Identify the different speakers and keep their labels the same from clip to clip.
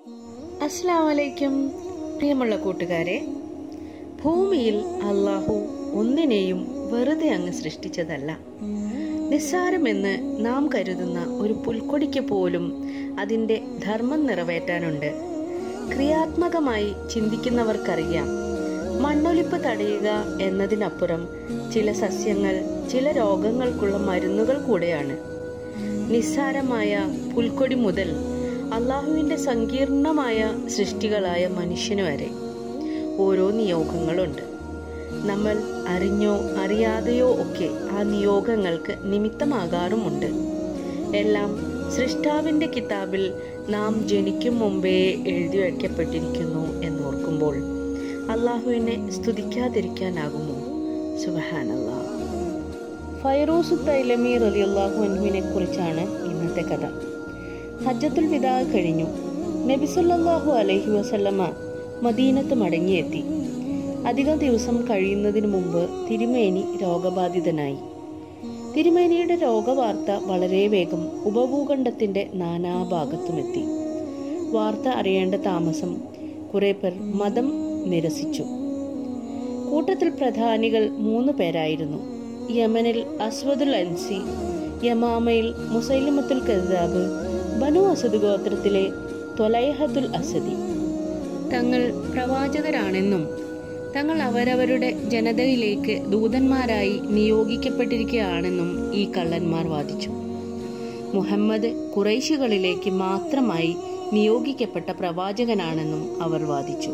Speaker 1: അസ്സലാമു അലൈക്കും പ്രിയമുള്ള കൂട്ടുകാരെ, ഭൂമിയിൽ അള്ളാഹു ഒന്നിനെയും വെറുതെ അങ്ങ് സൃഷ്ടിച്ചതല്ല. നിസ്സാരമെന്ന് നാം കരുതുന്ന ഒരു പുൽക്കൊടിക്ക് പോലും അതിൻ്റെ ധർമ്മം നിറവേറ്റാനുണ്ട്. ക്രിയാത്മകമായി ചിന്തിക്കുന്നവർക്കറിയാം, മണ്ണൊലിപ്പ് തടയുക എന്നതിനപ്പുറം ചില സസ്യങ്ങൾ ചില രോഗങ്ങൾക്കുള്ള മരുന്നുകൾ കൂടെയാണ്. നിസ്സാരമായ പുൽക്കൊടി മുതൽ അള്ളാഹുവിൻ്റെ സങ്കീർണമായ സൃഷ്ടികളായ മനുഷ്യന് വരെ ഓരോ നിയോഗങ്ങളുണ്ട്. നമ്മൾ അറിഞ്ഞോ അറിയാതെയോ ഒക്കെ ആ നിയോഗങ്ങൾക്ക് നിമിത്തമാകാറുമുണ്ട്. എല്ലാം സൃഷ്ടാവിൻ്റെ കിതാബിൽ നാം ജനിക്കും മുമ്പേ എഴുതി വയ്ക്കപ്പെട്ടിരിക്കുന്നു എന്നോർക്കുമ്പോൾ അള്ളാഹുവിനെ സ്തുതിക്കാതിരിക്കാനാകുമോ? സുബ്ഹാനല്ലാഹ്. ഫൈറൂസ് ദൈലമി റളിയല്ലാഹു അൻഹുവിനെ കുറിച്ചാണ് ഇന്നത്തെ കഥ. ഹജ്ജത്തുൽ വിദാ കഴിഞ്ഞു. നബി സല്ലല്ലാഹു അലൈഹി വസല്ലമ മദീനത്ത് മടങ്ങിയെത്തി. അധികം ദിവസം കഴിയുന്നതിന് മുമ്പ് തിരുമേനി രോഗബാധിതനായി. തിരുമേനിയുടെ രോഗവാർത്ത വളരെ വേഗം ഉപഭൂഖണ്ഡത്തിന്റെ നാനാഭാഗത്തുമെത്തി. വാർത്ത അറിയേണ്ട താമസം കുറെ പേർ മതം നിരസിച്ചു. കൂട്ടത്തിൽ പ്രധാനികൾ 3 പേരായിരുന്നു. യമനിൽ അസ്വദുൽ അൻസി, യമാമയിൽ മുസൈലിമത്തുൽ കദ്ദാബ്, ബനു അസദ് ഗോത്രത്തിലെ ത്വലൈഹത്തുൽ അസദി. തങ്ങൾ പ്രവാചകരാണെന്നും തങ്ങൾ അവരവരുടെ ജനതയിലേക്ക് ദൂതന്മാരായി നിയോഗിക്കപ്പെട്ടിരിക്കുകയാണെന്നും ഈ കള്ളന്മാർ വാദിച്ചു. മുഹമ്മദ് ഖുറൈശികളിലേക്ക് മാത്രമായി നിയോഗിക്കപ്പെട്ട പ്രവാചകനാണെന്നും അവർ വാദിച്ചു.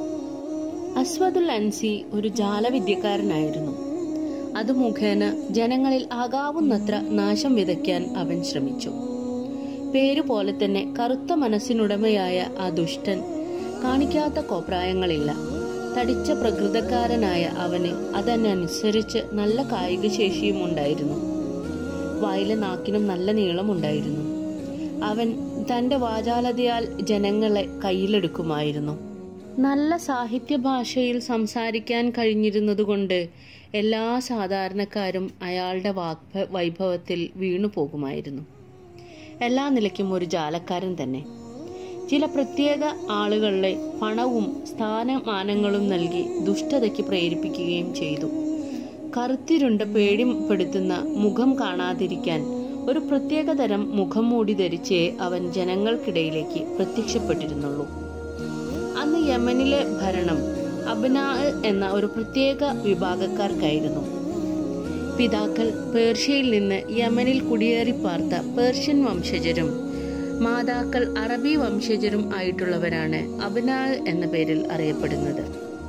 Speaker 1: അസ്വദുൽ അൻസി ഒരു ജാലവിദ്യക്കാരനായിരുന്നു. അത് മുഖേന ജനങ്ങളിൽ ആകാവുന്നത്ര നാശം വിതയ്ക്കാൻ അവൻ ശ്രമിച്ചു. പേരുപോലെ തന്നെ കറുത്ത മനസ്സിനുടമയായ ആ ദുഷ്ടൻ കാണിക്കാത്ത കോപ്രായങ്ങളില്ല. തടിച്ച പ്രകൃതക്കാരനായ അവന് അതിനനുസരിച്ച് നല്ല കായിക ശേഷിയും ഉണ്ടായിരുന്നു. വായിലെ നാക്കിനും നല്ല നീളമുണ്ടായിരുന്നു. അവൻ തന്റെ വാചാലതയാൽ ജനങ്ങളെ കയ്യിലെടുക്കുമായിരുന്നു. നല്ല സാഹിത്യ ഭാഷയിൽ സംസാരിക്കാൻ കഴിഞ്ഞിരുന്നതുകൊണ്ട് എല്ലാ സാധാരണക്കാരും അയാളുടെ വൈഭവത്തിൽ വീണു പോകുമായിരുന്നു. എല്ലാ നിലയ്ക്കും ഒരു ജാലക്കാരൻ തന്നെ. ചില പ്രത്യേക ആളുകളെ പണവും സ്ഥാനമാനങ്ങളും നൽകി ദുഷ്ടതയ്ക്ക് പ്രേരിപ്പിക്കുകയും ചെയ്തു. കറുത്തിരുണ്ട പേടിപ്പെടുത്തുന്ന മുഖം കാണാതിരിക്കാൻ ഒരു പ്രത്യേകതരം മുഖം മൂടി ധരിച്ചേ അവൻ ജനങ്ങൾക്കിടയിലേക്ക് പ്രത്യക്ഷപ്പെട്ടിരുന്നുള്ളൂ. അന്ന് യമനിലെ ഭരണം അബ്ന എന്ന ഒരു പ്രത്യേക വിഭാഗക്കാർക്കായിരുന്നു. പിതാക്കൾ പേർഷ്യയിൽ നിന്ന് യമനിൽ കുടിയേറി പാർത്ത പേർഷ്യൻ വംശജരും മാതാക്കൾ അറബി വംശജരും ആയിട്ടുള്ളവരാണ് അബ്ന എന്ന പേരിൽ അറിയപ്പെടുന്നത്.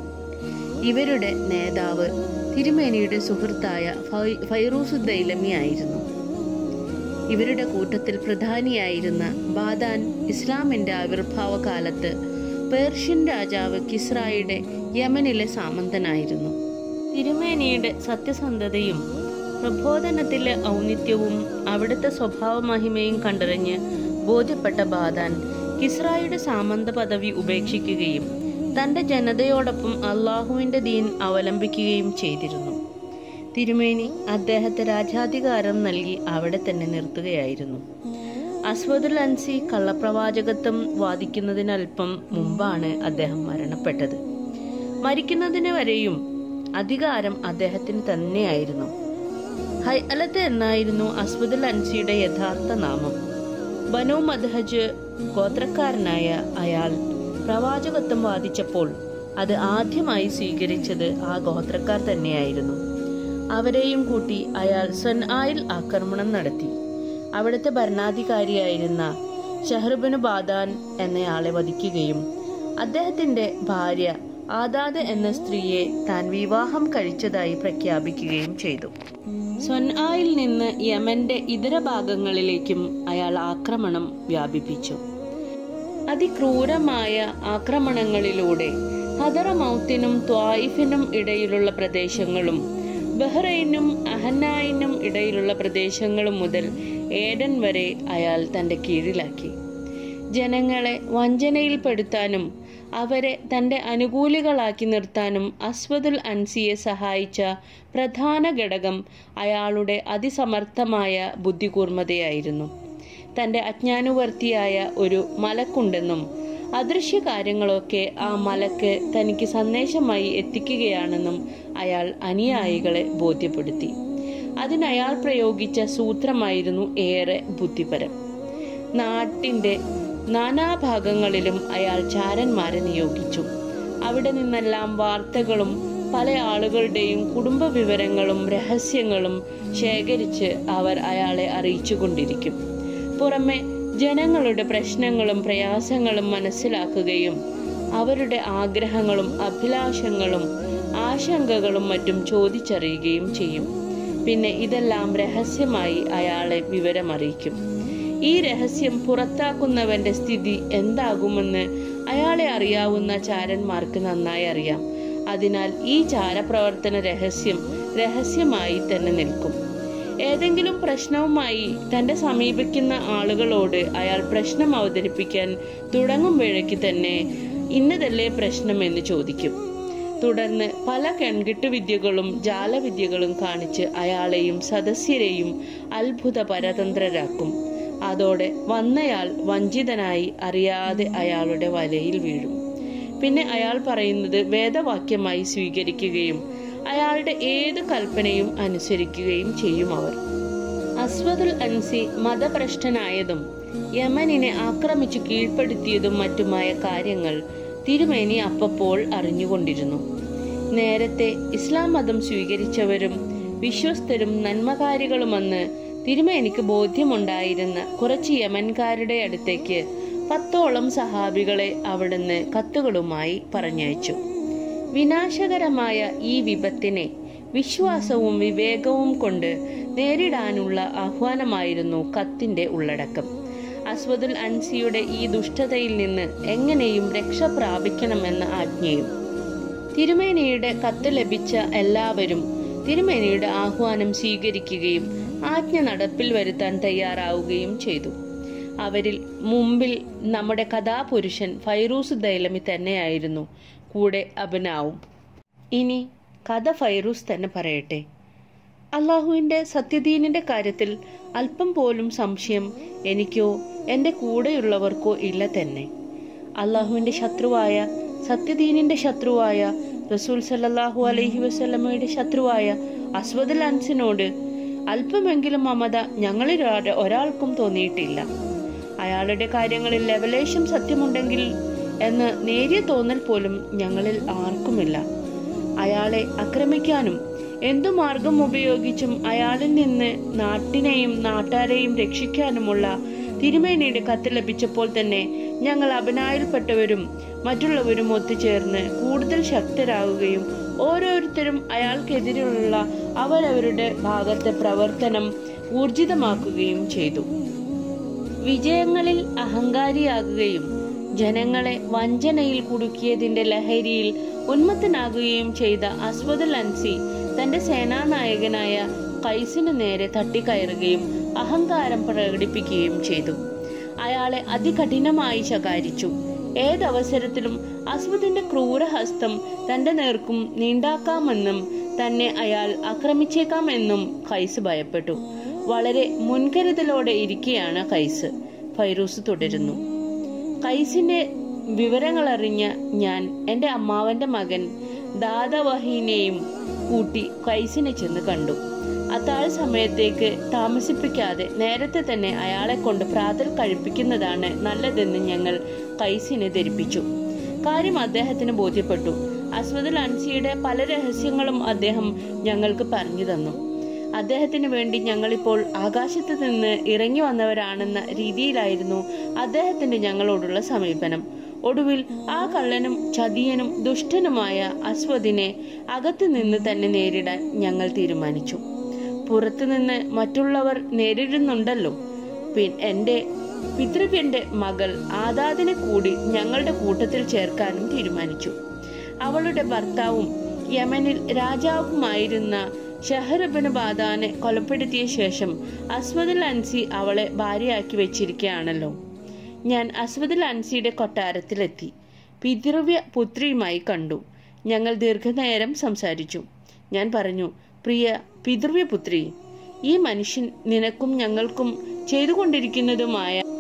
Speaker 1: ഇവരുടെ നേതാവ് തിരുമേനിയുടെ സുഹൃത്തായ ഫൈറൂസ് ദൈലമി ആയിരുന്നു. ഇവരുടെ കൂട്ടത്തിൽ പ്രധാനിയായിരുന്ന ബാദാൻ ഇസ്ലാമിന്റെ ആവിർഭാവ കാലത്ത് പേർഷ്യൻ രാജാവ് കിസ്രായുടെ യമനിലെ സാമന്തനായിരുന്നു. തിരുമേനിയുടെ സത്യസന്ധതയും പ്രബോധനത്തിലെ ഔന്നിത്യവും അവിടുത്തെ സ്വഭാവ മഹിമയും കണ്ടറിഞ്ഞ് ബോധ്യപ്പെട്ട ബാദാൻ കിസ്രായുടെ സാമന്ത പദവി ഉപേക്ഷിക്കുകയും തന്റെ ജനതയോടൊപ്പം അള്ളാഹുവിന്റെ ദീൻ അവലംബിക്കുകയും ചെയ്തിരുന്നു. തിരുമേനി അദ്ദേഹത്തെ രാജാധികാരം നൽകി അവിടെ തന്നെ നിർത്തുകയായിരുന്നു. അസ്വദുൽ അൻസി കള്ളപ്രവാചകത്വം വാദിക്കുന്നതിനൽപ്പം മുമ്പാണ് അദ്ദേഹം മരണപ്പെട്ടത്. മരിക്കുന്നതിന് വരെയും അധികാരം അദ്ദേഹത്തിന് തന്നെയായിരുന്നു. ഹൈഅലത്ത് എന്നായിരുന്നു അസ്വദുൽ അൻസിയുടെ യഥാർത്ഥ നാമം. ബനു മദ്ഹജ് ഗോത്രക്കാരനായ അയാൾ പ്രവാചകത്വം വാദിച്ചപ്പോൾ അത് ആദ്യമായി സ്വീകരിച്ചത് ആ ഗോത്രക്കാർ തന്നെയായിരുന്നു. അവരെയും കൂട്ടി അയാൾ സൻആയിൽ ആക്രമണം നടത്തി. അവിടുത്തെ ഭരണാധികാരിയായിരുന്ന ഷഹ്ർബിന് ബാദാൻ എന്നയാളെ വധിക്കുകയും അദ്ദേഹത്തിന്റെ ഭാര്യ ആദാദ് എന്ന സ്ത്രീയെ താൻ വിവാഹം കഴിച്ചതായി പ്രഖ്യാപിക്കുകയും ചെയ്തു. സൻആയിൽ നിന്ന് യമന്റെ ഇതര ഭാഗങ്ങളിലേക്കും അയാൾ ആക്രമണം വ്യാപിപ്പിച്ചു. അതിക്രൂരമായ ആക്രമണങ്ങളിലൂടെ ഹദറമൗത്തിനും ത്വായിഫിനും ഇടയിലുള്ള പ്രദേശങ്ങളും ബഹ്റൈനും അഹനായിനും ഇടയിലുള്ള പ്രദേശങ്ങളും മുതൽ ഏഡൻ വരെ അയാൾ തന്റെ കീഴിലാക്കി. ജനങ്ങളെ വഞ്ചനയിൽപ്പെടുത്താനും അവരെ തന്റെ അനുകൂലികളാക്കി നിർത്താനും അസ്വദുൽ അൻസിയെ സഹായിച്ച പ്രധാന ഘടകം അയാളുടെ അതിസമർത്ഥമായ ബുദ്ധികൂർമ്മതയായിരുന്നു. തന്റെ അജ്ഞാനുവർത്തിയായ ഒരു മലക്കുണ്ടെന്നും അദൃശ്യ കാര്യങ്ങളൊക്കെ ആ മലക്ക് തനിക്ക് സന്ദേശമായി എത്തിക്കുകയാണെന്നും അയാൾ അനുയായികളെ ബോധ്യപ്പെടുത്തി. അതിനയാൾ പ്രയോഗിച്ച സൂത്രമായിരുന്നു ഏറെ ബുദ്ധിപരം. നാട്ടിന്റെ നാനാഭാഗങ്ങളിലും അയാൾ ചാരന്മാരെ നിയോഗിച്ചു. അവിടെ നിന്നെല്ലാം വാർത്തകളും പല ആളുകളുടെയും കുടുംബ വിവരങ്ങളും രഹസ്യങ്ങളും ശേഖരിച്ച് അവർ അയാളെ അറിയിച്ചുകൊണ്ടിരിക്കും. പുറമെ ജനങ്ങളുടെ പ്രശ്നങ്ങളും പ്രയാസങ്ങളും മനസ്സിലാക്കുകയും അവരുടെ ആഗ്രഹങ്ങളും അഭിലാഷങ്ങളും ആശങ്കകളും മറ്റും ചോദിച്ചറിയുകയും ചെയ്യും. പിന്നെ ഇതെല്ലാം രഹസ്യമായി അയാളെ വിവരമറിയിക്കും. ഈ രഹസ്യം പുറത്താക്കുന്നവന്റെ സ്ഥിതി എന്താകുമെന്ന് അയാളെ അറിയാവുന്ന ചാരന്മാർക്ക് നന്നായി അറിയാം. അതിനാൽ ഈ ചാരപ്രവർത്തന രഹസ്യമായി തന്നെ നിൽക്കും. ഏതെങ്കിലും പ്രശ്നവുമായി തന്റെ സമീപിക്കുന്ന ആളുകളോട് അയാൾ പ്രശ്നം അവതരിപ്പിക്കാൻ തുടങ്ങുമ്പോഴേക്ക് തന്നെ ഇന്നതല്ലേ പ്രശ്നം എന്ന് ചോദിക്കും. തുടർന്ന് പല കെൺകിട്ടുവിദ്യകളും ജാലവിദ്യകളും കാണിച്ച് അയാളെയും സദസ്യരെയും അത്ഭുത പരതന്ത്രരാക്കും. അതോടെ വന്നയാൾ വഞ്ചിതനായി അറിയാതെ അയാളുടെ വലയിൽ വീഴും. പിന്നെ അയാൾ പറയുന്നത് വേദവാക്യമായി സ്വീകരിക്കുകയും അയാളുടെ ഏത് കൽപ്പനയും അനുസരിക്കുകയും ചെയ്യും. അവർ അസ്വദുൽ അൻസി മതഭ്രഷ്ടനായതും യമനിനെ ആക്രമിച്ചു കീഴ്പ്പെടുത്തിയതും മറ്റുമായ കാര്യങ്ങൾ തിരുമേനി അപ്പപ്പോൾ അറിഞ്ഞുകൊണ്ടിരുന്നു. നേരത്തെ ഇസ്ലാം മതം സ്വീകരിച്ചവരും വിശ്വസ്തരും നന്മകാരികളുമെന്ന് തിരുമേനിക്ക് ബോധ്യമുണ്ടായിരുന്ന കുറച്ച് യമൻകാരുടെ അടുത്തേക്ക് 10ഓളം സഹാബികളെ അവിടുന്ന് കത്തുകളുമായി പറഞ്ഞയച്ചു. വിനാശകരമായ ഈ വിപത്തിനെ വിശ്വാസവും വിവേകവും കൊണ്ട് നേരിടാനുള്ള ആഹ്വാനമായിരുന്നു കത്തിന്റെ ഉള്ളടക്കം. അസ്വദുൽ അൻസിയുടെ ഈ ദുഷ്ടതയിൽ നിന്ന് എങ്ങനെയും രക്ഷ പ്രാപിക്കണമെന്ന ആജ്ഞയും. തിരുമേനിയുടെ കത്ത് ലഭിച്ച എല്ലാവരും തിരുമേനിയുടെ ആഹ്വാനം സ്വീകരിക്കുകയും ആജ്ഞ നടപ്പിൽ വരുത്താൻ തയ്യാറാവുകയും ചെയ്തു. അവരിൽ മുമ്പിൽ നമ്മുടെ കഥാപുരുഷൻ ഫൈറൂസ് ദൈലമി തന്നെയായിരുന്നു, കൂടെ അബ്നാവും. ഇനി കഥ ഫൈറൂസ് തന്നെ പറയട്ടെ. അള്ളാഹുവിന്റെ സത്യദീനിന്റെ കാര്യത്തിൽ അല്പം പോലും സംശയം എനിക്കോ എന്റെ കൂടെയുള്ളവർക്കോ ഇല്ല തന്നെ. അള്ളാഹുവിന്റെ ശത്രുവായ സത്യദീനിന്റെ ശത്രുവായ റസൂൽ സല്ലല്ലാഹു അലൈഹി വസല്ലമയുടെ ശത്രുവായ അസ്വദുൽ അൻസിനോട് അല്പമെങ്കിലും മമത ഞങ്ങളിൽ ഒരാൾക്കും തോന്നിയിട്ടില്ല. അയാളുടെ കാര്യങ്ങളിൽ ലവലേശം സത്യമുണ്ടെങ്കിൽ എന്ന് നേരിയ തോന്നൽ പോലും ഞങ്ങളിൽ ആർക്കുമില്ല. അയാളെ ആക്രമിക്കാനും എന്തു മാർഗം ഉപയോഗിച്ചും അയാളിൽ നിന്ന് നാട്ടിനെയും നാട്ടാരെയും രക്ഷിക്കാനുമുള്ള തിരുമേനിയുടെ കത്ത് ലഭിച്ചപ്പോൾ തന്നെ ഞങ്ങൾ അബ്നായിൽപ്പെട്ടവരും മറ്റുള്ളവരും ഒത്തുചേർന്ന് കൂടുതൽ ശക്തരാകുകയും ഓരോരുത്തരും അയാൾക്കെതിരെയുള്ള അവരവരുടെ ഭാഗത്തെ പ്രവർത്തനം ഊർജിതമാക്കുകയും ചെയ്തു. വിജയങ്ങളിൽ അഹങ്കാരിയാകുകയും ജനങ്ങളെ വഞ്ചനയിൽ കുടുക്കിയതിന്റെ ലഹരിയിൽ ഉന്മത്തനാകുകയും ചെയ്ത അസ്വദുൽ അൻസി തന്റെ സേനാനായകനായ ഖൈസിനു നേരെ തട്ടിക്കയറുകയും അഹങ്കാരം പ്രകടിപ്പിക്കുകയും ചെയ്തു. അയാളെ അതികഠിനമായി ശകാരിച്ചു. ഏതവസരത്തിലും അസ്വദിന്റെ ക്രൂരഹസ്തം തന്റെ നേർക്കും നീണ്ടാക്കാമെന്നും തന്നെ അയാൾ ആക്രമിച്ചേക്കാമെന്നും ഖൈസ് ഭയപ്പെട്ടു. വളരെ മുൻകരുതലോടെ ഇരിക്കെയാണ് ഖൈസ്. ഫൈറൂസ് തുടരുന്നു. ഖൈസിന്റെ വിവരങ്ങളറിഞ്ഞ ഞാൻ എന്റെ അമ്മാവന്റെ മകൻ ദാദവഹീനെയും കൂട്ടി ഖൈസിനെ ചെന്ന് കണ്ടു. അത്താഴ് സമയത്തേക്ക് താമസിപ്പിക്കാതെ നേരത്തെ തന്നെ അയാളെ കൊണ്ട് പ്രാതൽ കഴിപ്പിക്കുന്നതാണ് നല്ലതെന്ന് ഞങ്ങൾ ഖൈസിനെ ധരിപ്പിച്ചു. കാര്യം അദ്ദേഹത്തിന് ബോധ്യപ്പെട്ടു. അസ്വദുൽ അൻസിയുടെ പല രഹസ്യങ്ങളും അദ്ദേഹം ഞങ്ങൾക്ക് പറഞ്ഞു തന്നു. അദ്ദേഹത്തിന് വേണ്ടി ഞങ്ങളിപ്പോൾ ആകാശത്ത് നിന്ന് ഇറങ്ങി വന്നവരാണെന്ന രീതിയിലായിരുന്നു അദ്ദേഹത്തിന്റെ ഞങ്ങളോടുള്ള സമീപനം. ഒടുവിൽ ആ കള്ളനും ചതിയനും ദുഷ്ടനുമായ അസ്വദിനെ അകത്തു നിന്ന് തന്നെ നേരിടാൻ ഞങ്ങൾ തീരുമാനിച്ചു. പുറത്തുനിന്ന് മറ്റുള്ളവർ നേരിടുന്നുണ്ടല്ലോ. എന്റെ പിതൃവ്യന്റെ മകൾ ആദാദിനെ കൂടി ഞങ്ങളുടെ കൂട്ടത്തിൽ ചേർക്കാനും തീരുമാനിച്ചു. അവളുടെ ഭർത്താവും യമനിൽ രാജാവുമായിരുന്ന ഷഹ്റബിന് ബാദാനെ കൊലപ്പെടുത്തിയ ശേഷം അസ്വദുൽ അൻസി അവളെ ഭാര്യയാക്കി വെച്ചിരിക്കുകയാണല്ലോ. ഞാൻ അസ്വദുൽ അൻസിയുടെ കൊട്ടാരത്തിലെത്തി പിതൃവ്യ പുത്രിയുമായി കണ്ടു. ഞങ്ങൾ ദീർഘനേരം സംസാരിച്ചു. ഞാൻ പറഞ്ഞു, പ്രിയ പിതൃവ്യ പുത്രി, ഈ മനുഷ്യൻ നിനക്കും ഞങ്ങൾക്കും ചെയ്തുകൊണ്ടിരിക്കുന്നതുമായ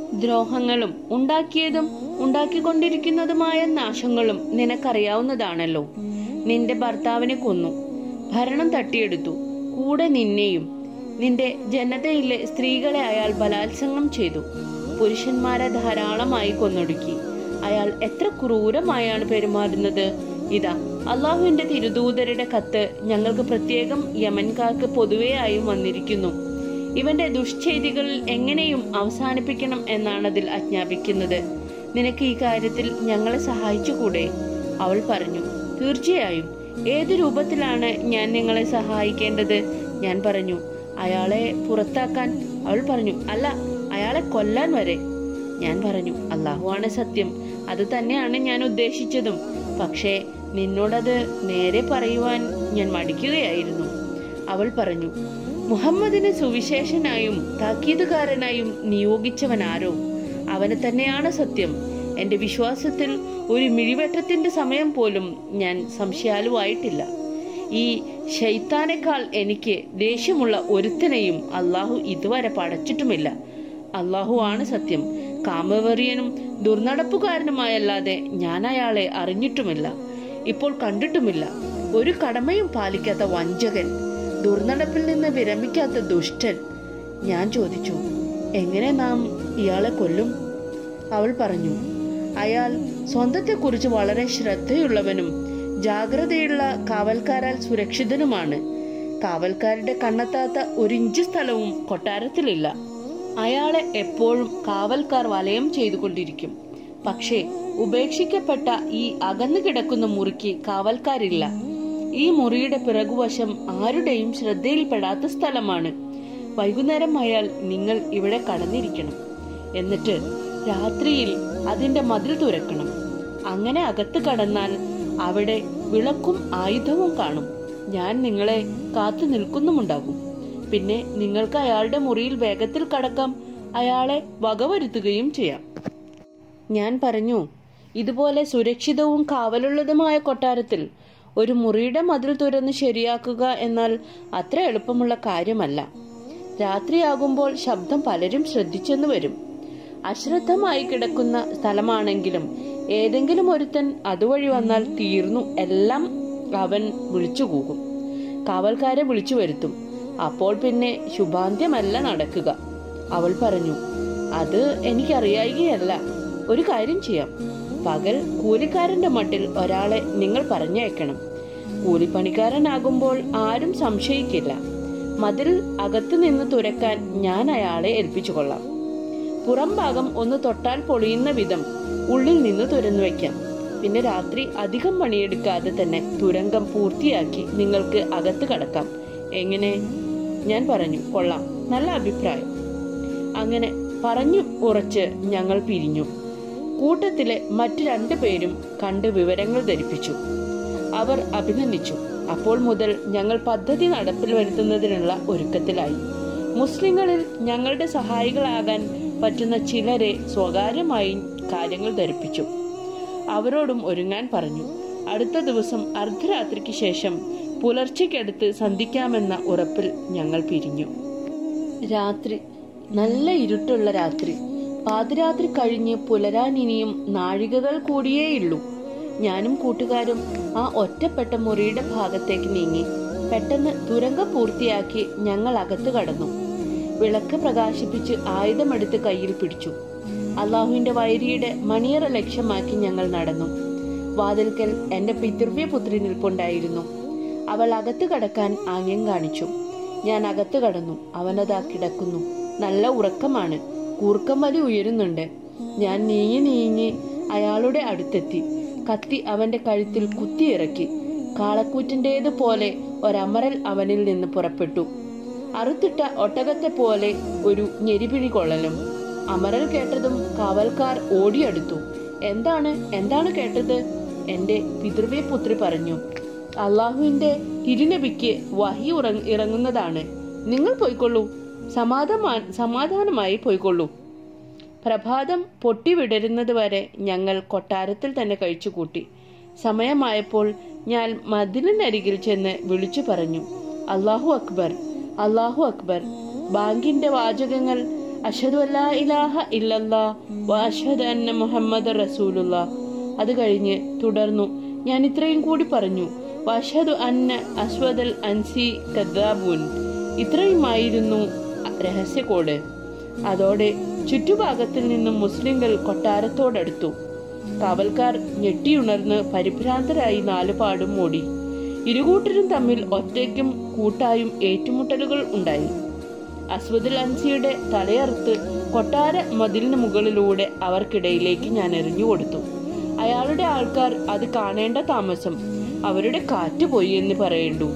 Speaker 1: ദ്രോഹങ്ങളും ഉണ്ടാക്കിയതും ഉണ്ടാക്കിക്കൊണ്ടിരിക്കുന്നതുമായ നാശങ്ങളും നിനക്കറിയാവുന്നതാണല്ലോ. നിന്റെ ഭർത്താവിനെ കൊന്നു, ഭരണം തട്ടിയെടുത്തു, കൂടെ നിന്നെയും നിന്റെ ജനതയിലെ സ്ത്രീകളെ അയാൾ ബലാത്സംഗം ചെയ്തു, പുരുഷന്മാരെ ധാരാളമായി കൊന്നൊടുക്കി. അയാൾ എത്ര ക്രൂരമായാണ് പെരുമാറുന്നത്. ഇതാ അള്ളാഹുവിന്റെ തിരുദൂതരുടെ കത്ത് ഞങ്ങൾക്ക് പ്രത്യേകം യമൻകാർക്ക് പൊതുവെയായും വന്നിരിക്കുന്നു. ഇവന്റെ ദുഷ്ചെയ്തികൾ എങ്ങനെയും അവസാനിപ്പിക്കണം എന്നാണ് അതിൽ ആജ്ഞാപിക്കുന്നത്. നിനക്ക് ഈ കാര്യത്തിൽ ഞങ്ങളെ സഹായിച്ചുകൂടെ? അവൾ പറഞ്ഞു, തീർച്ചയായും. ഏതു രൂപത്തിലാണ് ഞാൻ നിങ്ങളെ സഹായിക്കേണ്ടത്? ഞാൻ പറഞ്ഞു, അയാളെ പുറത്താക്കാൻ. അവൾ പറഞ്ഞു, അല്ല, അയാളെ കൊല്ലാൻ വരെ. ഞാൻ പറഞ്ഞു, അള്ളാഹുവാണ് സത്യം, അത് തന്നെയാണ് ഞാൻ ഉദ്ദേശിച്ചതും. പക്ഷേ നിന്നോടത് നേരെ പറയുവാൻ ഞാൻ മടിക്കുകയായിരുന്നു. അവൾ പറഞ്ഞു, മുഹമ്മദിനെ സുവിശേഷനായും താക്കീതുകാരനായും നിയോഗിച്ചവനാരോ അവന് തന്നെയാണ് സത്യം. എന്റെ വിശ്വാസത്തിൽ ഒരു മിഴിവെട്ടത്തിന്റെ സമയം പോലും ഞാൻ സംശയാലുവായിട്ടില്ല. ഈ ശൈത്താനേക്കാൾ എനിക്ക് ദേഷ്യമുള്ള ഒരുത്തനെയും അള്ളാഹു ഇതുവരെ പടച്ചിട്ടുമില്ല. അള്ളാഹു ആണ് സത്യം. കാമവെറിയനും ദുർനടപ്പുകാരനുമായല്ലാതെ ഞാൻ അയാളെ അറിഞ്ഞിട്ടുമില്ല, ഇപ്പോൾ കണ്ടിട്ടുമില്ല. ഒരു കടമയും പാലിക്കാത്ത വഞ്ചകൻ, ദുർനടപ്പിൽ നിന്ന് വിരമിക്കാത്ത ദുഷ്ടൻ. ഞാൻ ചോദിച്ചു, എങ്ങനെ നാം ഇയാളെ കൊല്ലും? അവൾ പറഞ്ഞു, അയാൾ സ്വന്തത്തെക്കുറിച്ച് വളരെ ശ്രദ്ധയുള്ളവനും ജാഗ്രതയുള്ള കാവൽക്കാരാൽ സുരക്ഷിതനുമാണ്. കാവൽക്കാരുടെ കണ്ണെത്താത്ത ഒരിഞ്ച് സ്ഥലവും കൊട്ടാരത്തിലില്ല. അയാളെ എപ്പോഴും കാവൽക്കാർ വലയം ചെയ്തുകൊണ്ടിരിക്കും. പക്ഷേ ഉപേക്ഷിക്കപ്പെട്ട ഈ അകന്നു കിടക്കുന്ന മുറിക്ക് കാവൽക്കാരില്ല. ഈ മുറിയുടെ പിറകുവശം ആരുടെയും ശ്രദ്ധയിൽപ്പെടാത്ത സ്ഥലമാണ്. വൈകുന്നേരം ആയാൽ നിങ്ങൾ ഇവിടെ കടന്നിരിക്കണം. എന്നിട്ട് രാത്രിയിൽ അതിന്റെ മതിൽ തുറക്കണം. അങ്ങനെ അകത്ത് കടന്നാൽ അവിടെ വിളക്കും ആയുധവും കാണും. ഞാൻ നിങ്ങളെ കാത്തു നിൽക്കുന്നുമുണ്ടാകും. പിന്നെ നിങ്ങൾക്ക് അയാളുടെ മുറിയിൽ വേഗത്തിൽ കടക്കാം, അയാളെ വകവരുത്തുകയും ചെയ്യാം. ഞാൻ പറഞ്ഞു, ഇതുപോലെ സുരക്ഷിതവും കാവലുള്ളതുമായ കൊട്ടാരത്തിൽ ഒരു മുറിയുടെ മതിൽ തുറന്ന് ശരിയാക്കുക എന്നാൽ അത്ര എളുപ്പമുള്ള കാര്യമല്ല. രാത്രിയാകുമ്പോൾ ശബ്ദം പലരും ശ്രദ്ധിച്ചെന്ന് വരും. അശ്രദ്ധമായി കിടക്കുന്ന സ്ഥലമാണെങ്കിലും ഏതെങ്കിലും ഒരുത്തൻ അതുവഴി വന്നാൽ തീർന്നു, എല്ലാം അവൻ വിളിച്ചു കൂകും. കാവൽക്കാരെ വിളിച്ചു വരുത്തും. അപ്പോൾ പിന്നെ ശുഭാന്ത്യമല്ല നടക്കുക. അവൾ പറഞ്ഞു, അത് എനിക്കറിയായികയല്ല. ഒരു കാര്യം ചെയ്യാം, പകൽ കൂലിക്കാരന്റെ മട്ടിൽ ഒരാളെ നിങ്ങൾ പറഞ്ഞയക്കണം. കൂലിപ്പണിക്കാരനാകുമ്പോൾ ആരും സംശയിക്കില്ല. മതിൽ അകത്തു നിന്ന് തുറക്കാൻ ഞാൻ അയാളെ ഏൽപ്പിച്ചു കൊള്ളാം. പുറം ഭാഗം ഒന്ന് തൊട്ടാൽ പൊളിയുന്ന വിധം ഉള്ളിൽ നിന്ന് തുറന്നു വയ്ക്കാം. പിന്നെ രാത്രി അധികം പണിയെടുക്കാതെ തന്നെ തുരങ്കം പൂർത്തിയാക്കി നിങ്ങൾക്ക് അകത്ത് കടക്കാം. എങ്ങനെ? ഞാൻ പറഞ്ഞു, കൊള്ളാം, നല്ല അഭിപ്രായം. അങ്ങനെ പറഞ്ഞു ഉറച്ച് ഞങ്ങൾ പിരിഞ്ഞു. കൂട്ടത്തിലെ മറ്റു 2 പേരും കണ്ട് വിവരങ്ങൾ ധരിപ്പിച്ചു. അവർ അഭിനന്ദിച്ചു. അപ്പോൾ മുതൽ ഞങ്ങൾ പദ്ധതി നടപ്പിൽ വരുത്തുന്നതിനുള്ള ഒരുക്കത്തിലായി. മുസ്ലിങ്ങളിൽ ഞങ്ങളുടെ സഹായികളാകാൻ പറ്റുന്ന ചിലരെ സ്വകാര്യമായി കാര്യങ്ങൾ ധരിപ്പിച്ചു. അവരോടും ഒരുങ്ങാൻ പറഞ്ഞു. അടുത്ത ദിവസം അർദ്ധരാത്രിക്ക് ശേഷം പുലർച്ചയ്ക്കടുത്ത് സന്ധിക്കാമെന്ന ഉറപ്പിൽ ഞങ്ങൾ പിരിഞ്ഞു. രാത്രി, നല്ല ഇരുട്ടുള്ള രാത്രി. പാതിരാത്രി കഴിഞ്ഞ് പുലരാൻ ഇനിയും നാഴികകൾ കൂടിയേയുള്ളൂ. ഞാനും കൂട്ടുകാരും ആ ഒറ്റപ്പെട്ട മുറിയുടെ ഭാഗത്തേക്ക് നീങ്ങി. പെട്ടെന്ന് തുരങ്കം പൂർത്തിയാക്കി ഞങ്ങൾ അകത്ത് കടന്നു. വിളക്ക് പ്രകാശിപ്പിച്ച് ആയുധമെടുത്ത് കയ്യിൽ പിടിച്ചു. അള്ളാഹുവിന്റെ വൈരിയുടെ മണിയറ ലക്ഷ്യമാക്കി ഞങ്ങൾ നടന്നു. വാതിൽക്കൽ എന്റെ പിതൃവ്യപുത്രി നിൽപ്പുണ്ടായിരുന്നു. അവൾ അകത്ത് കടക്കാൻ ആംഗ്യം കാണിച്ചു. ഞാൻ അകത്ത് കടന്നു. അവനതാ കിടക്കുന്നു. നല്ല ഉറക്കമാണ്. കൂർക്കം വലി ഉയരുന്നുണ്ട്. ഞാൻ നീങ്ങി അയാളുടെ അടുത്തെത്തി. കത്തി അവന്റെ കഴുത്തിൽ കുത്തിയിറക്കി. കാളക്കൂറ്റിന്റേതുപോലെ ഒരമറൽ അവനിൽ നിന്ന് പുറപ്പെട്ടു. അറുത്തിട്ട ഒട്ടകത്തെ പോലെ ഒരു ഞെരിപിഴി കൊള്ളലും. അമറൽ കേട്ടതും കാവൽക്കാർ ഓടിയടുത്തു. എന്താണ് കേട്ടത്? എന്റെ പിതൃവ്യപുത്രി പറഞ്ഞു, അള്ളാഹുവിന്റെ തിരുനബിക്ക് വഹി ഇറങ്ങുന്നതാണ്. നിങ്ങൾ പോയിക്കൊള്ളൂ, സമാധാനമായി പോയിക്കൊള്ളൂ. പ്രഭാതം പൊട്ടിവിടരുന്നത് വരെ ഞങ്ങൾ കൊട്ടാരത്തിൽ തന്നെ കഴിച്ചുകൂട്ടി. സമയമായപ്പോൾ ഞാൻ മതിലിനരികിൽ ചെന്ന് വിളിച്ചു പറഞ്ഞു, അല്ലാഹു അക്ബർ, അല്ലാഹു അക്ബർ. ബാങ്കിന്റെ വാചകങ്ങൾ അഷ്ഹദു അല്ലാ ഇലാഹ ഇല്ലല്ലാഹ് വ അഷ്ഹദു അന്ന മുഹമ്മദ റസൂലുള്ളാഹ്. അത് കഴിഞ്ഞ് തുടർന്നു ഞാൻ ഇത്രയും കൂടി പറഞ്ഞു, വഅഷ്ഹദു അന്ന അസ്വദൽ അൻസി കദ്ദാബൂൻ. ഇത്രയുമായിരുന്നു രഹസ്യ കോഡ്. അതോടെ ചുറ്റുഭാഗത്തിൽ നിന്നും മുസ്ലിങ്ങൾ കൊട്ടാരത്തോടടുത്തു. കാവൽക്കാർ ഞെട്ടിയുണർന്ന് പരിഭ്രാന്തരായി നാലുപാടും ഓടി. ഇരുകൂട്ടരും തമ്മിൽ ഒറ്റയ്ക്കും കൂട്ടായും ഏറ്റുമുട്ടലുകൾ ഉണ്ടായി. അസ്വദുൽ അൻസിയുടെ തലയറുത്ത് കൊട്ടാര മതിലിന് മുകളിലൂടെ അവർക്കിടയിലേക്ക് ഞാൻ എറിഞ്ഞുകൊടുത്തു. അയാളുടെ ആൾക്കാർ അത് കാണേണ്ട താമസം. അവരുടെ കാറ്റ് പോയി എന്ന് പറയേണ്ടു.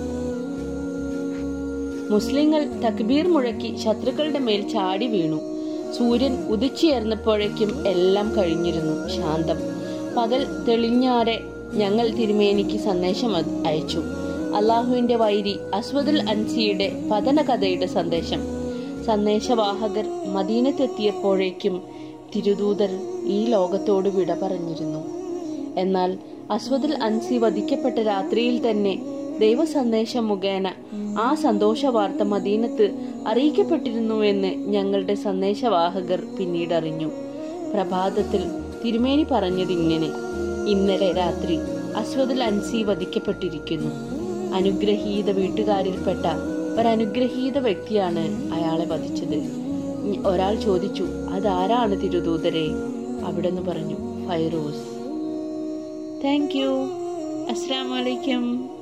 Speaker 1: മുസ്ലിങ്ങൾ തക്ബീർ മുഴക്കി ശത്രുക്കളുടെ മേൽ ചാടി വീണു. സൂര്യൻ ഉദിച്ചുയർന്നപ്പോഴേക്കും എല്ലാം കഴിഞ്ഞിരുന്നു. ശാന്തം. പകൽ തെളിഞ്ഞാറെ ഞങ്ങൾ തിരുമേനിക്ക് സന്ദേശം അയച്ചു. അള്ളാഹുവിന്റെ വൈരി അസ്വദുൽ അൻസിയുടെ പതന കഥയുടെ സന്ദേശം. സന്ദേശവാഹകർ മദീനത്തെത്തിയപ്പോഴേക്കും തിരുദൂതർ ഈ ലോകത്തോട് വിട പറഞ്ഞിരുന്നു. എന്നാൽ അസ്വദുൽ അൻസി വധിക്കപ്പെട്ട രാത്രിയിൽ തന്നെ ദൈവസന്ദേശം മുഖേന ആ സന്തോഷ വാർത്ത മദീനത്ത് അറിയിക്കപ്പെട്ടിരുന്നുവെന്ന് ഞങ്ങളുടെ സന്ദേശവാഹകർ പിന്നീട് അറിഞ്ഞു. പ്രഭാതത്തിൽ തിരുമേനി പറഞ്ഞതിങ്ങനെ: ഇന്നലെ രാത്രി അസ്വദുൽ അൻസി വധിക്കപ്പെട്ടിരിക്കുന്നു. അനുഗ്രഹീത വീട്ടുകാരിൽപ്പെട്ട ഒരനുഗ്രഹീത വ്യക്തിയാണ് അയാളെ വധിച്ചത്. ഒരാൾ ചോദിച്ചു, അതാരാണ് തിരുദൂതരെ? അവിടെന്ന് പറഞ്ഞു, ഫൈറൂസ്. Thank you. അസ്സലാമു അലൈക്കും.